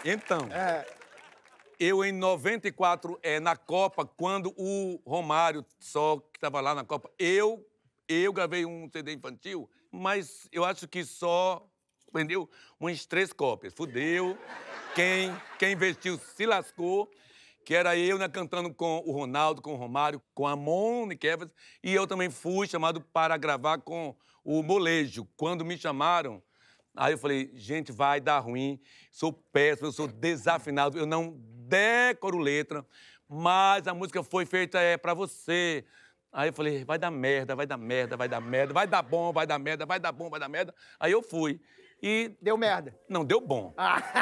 Então, eu em 94, na Copa, quando o Romário só que estava lá na Copa, eu gravei um CD infantil, mas eu acho que só vendeu umas 3 cópias. Fudeu. Quem investiu se lascou, que era eu, né, cantando com o Ronaldo, com o Romário, com a Mônica Evans, e eu também fui chamado para gravar com o Molejo. Quando me chamaram, aí eu falei, gente, vai dar ruim, sou péssimo, eu sou desafinado, eu não decoro letra, mas a música foi feita pra você. Aí eu falei, vai dar merda, vai dar merda, vai dar merda, vai dar bom, vai dar merda, vai dar bom, vai dar merda. Aí eu fui. E... Deu merda? Não, deu bom.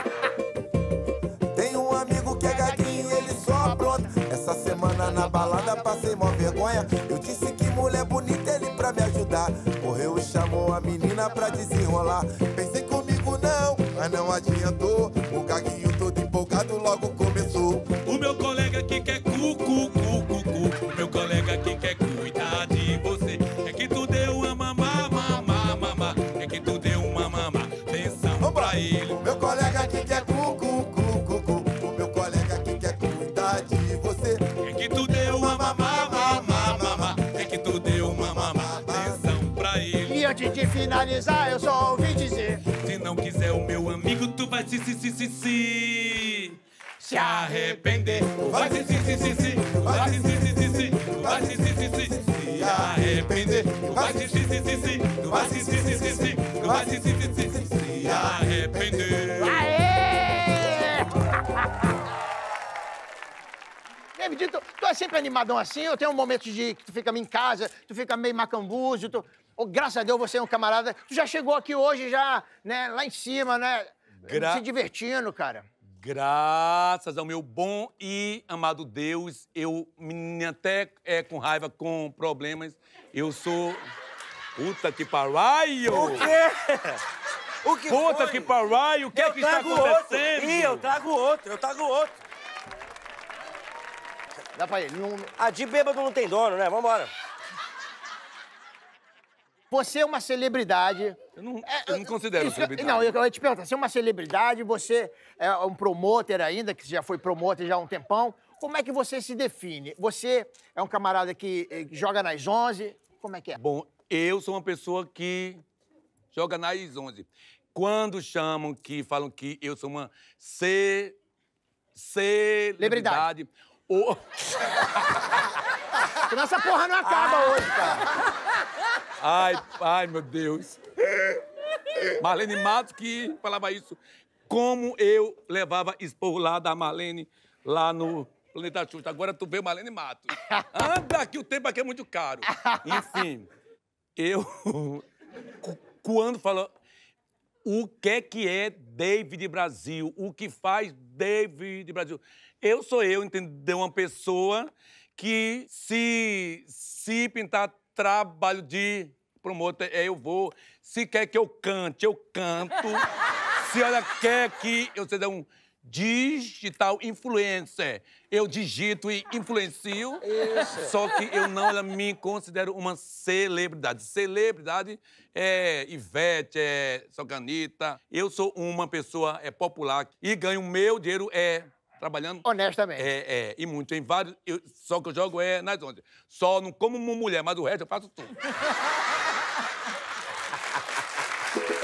Tem um amigo que é gaguinho, ele só apronta. Essa semana na balada passei mó vergonha. Eu disse que mulher bonita, ele pra me ajudar. Correu e chamou a menina pra desenrolar. Pensei comigo não, mas não adiantou. O gaguinho todo empolgado logo começou. O meu colega aqui quer o meu colega aqui quer cuidar de você. É que tu deu uma mamá, mamá, mamá. É que tu deu uma mamá. Atenção pra ele. O meu colega aqui quer o meu colega aqui quer cuidar de você. É que tu deu uma mamá, mamá, mamá. É que tu deu uma mamá. Atenção pra ele. E antes de finalizar, eu só ouvi dizer: se não quiser o meu amigo, tu vai se arrepender. Vai se vai se vai se arrepender. Vai se arrepender. aê! David, tu é sempre animadão assim? Ou tem um momento de que tu fica meio em casa, tu fica meio macambuzo, graças a Deus você é um camarada. Tu já chegou aqui hoje, já, né, lá em cima, né? Se divertindo, cara. Graças ao meu bom e amado Deus, eu, até com raiva, com problemas, eu sou... Puta que pariu! O quê? O que Puta foi? que pariu! O que é que está acontecendo? Ih, eu trago outro. Dá pra ele. A de bêbado não tem dono, né? Vambora. Você é uma celebridade. Eu não considero celebridade. Não, eu ia te perguntar, você é uma celebridade, você é um promoter ainda, que já foi promoter já há um tempão. Como é que você se define? Você é um camarada que joga nas 11? Como é que é? Bom, eu sou uma pessoa que joga nas 11. Quando chamam, que falam que eu sou uma celebridade... Senão essa porra não acaba hoje, cara. Ai, meu Deus. Marlene Matos que falava isso. Como eu levava esporro lá da Marlene, lá no Planeta Xuxa. Agora tu vê Marlene Matos. Anda, que o tempo aqui é muito caro. Enfim, eu... Quando falou... O que é David Brasil? O que faz David Brasil? Eu sou eu, entendeu? Uma pessoa que se pintar trabalho de promotor, eu vou. Se quer que eu cante, eu canto. Se ela quer que eu seja um digital influencer, eu digito e influencio. Isso. Só que eu não me considero uma celebridade. Celebridade é Ivete, é Socanita. Eu sou uma pessoa popular e ganho meu dinheiro trabalhando... Honestamente. E muito. Em vários... só que eu jogo nas 11. Só não como uma mulher, mas o resto eu faço tudo.